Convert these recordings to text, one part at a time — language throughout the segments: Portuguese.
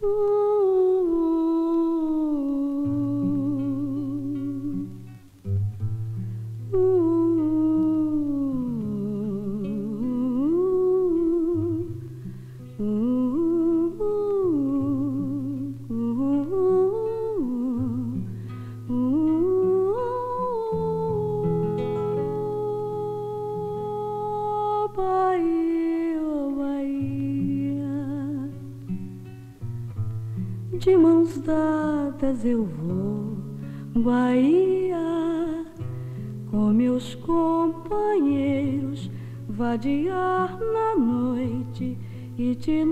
De mãos dadas eu vou, Bahia, com meus companheiros, vadiar na noite e te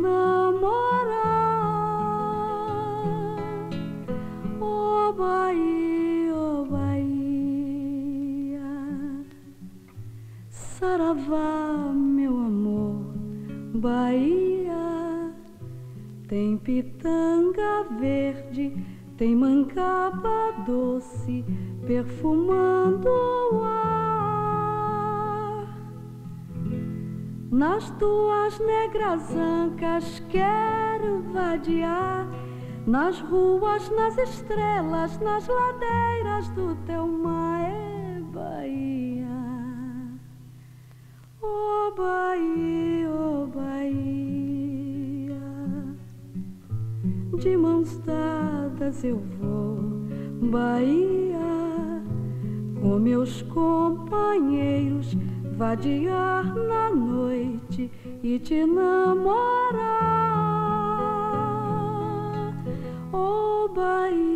namorar. Oh Bahia, oh Bahia, saravá, meu amor, Bahia. Tem pitanga verde, tem mangaba doce, perfumando o ar. Nas tuas negras ancas quero vadiar, nas ruas, nas estrelas, nas ladeiras do teu mar. É Bahia, oh Bahia, oh Bahia. De mãos dadas eu vou, Bahia, com meus companheiros, vadiar na noite e te namorar. Oh Bahia.